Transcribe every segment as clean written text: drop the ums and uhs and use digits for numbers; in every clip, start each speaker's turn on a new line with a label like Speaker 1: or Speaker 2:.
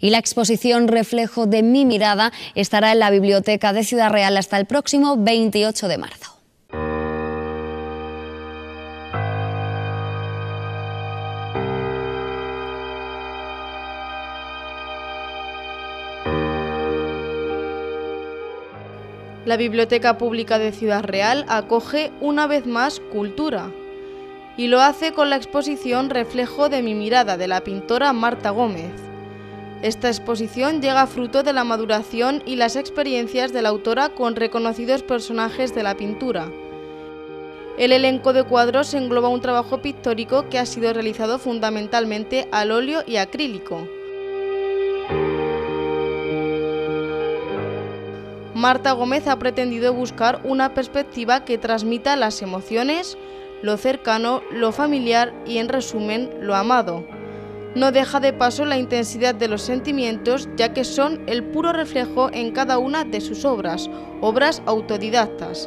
Speaker 1: Y la exposición Reflejo de mi mirada estará en la Biblioteca de Ciudad Real hasta el próximo 28 de marzo.
Speaker 2: La Biblioteca Pública de Ciudad Real acoge una vez más cultura y lo hace con la exposición Reflejo de mi mirada de la pintora Marta Gómez. Esta exposición llega fruto de la maduración y las experiencias de la autora con reconocidos personajes de la pintura. El elenco de cuadros engloba un trabajo pictórico que ha sido realizado fundamentalmente al óleo y acrílico. Marta Gómez ha pretendido buscar una perspectiva que transmita las emociones, lo cercano, lo familiar y, en resumen, lo amado. No deja de paso la intensidad de los sentimientos, ya que son el puro reflejo en cada una de sus obras autodidactas.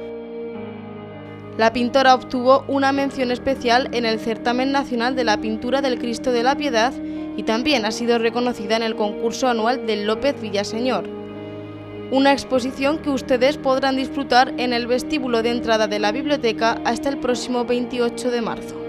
Speaker 2: La pintora obtuvo una mención especial en el Certamen Nacional de la Pintura del Cristo de la Piedad y también ha sido reconocida en el concurso anual del López Villaseñor. Una exposición que ustedes podrán disfrutar en el vestíbulo de entrada de la biblioteca hasta el próximo 28 de marzo.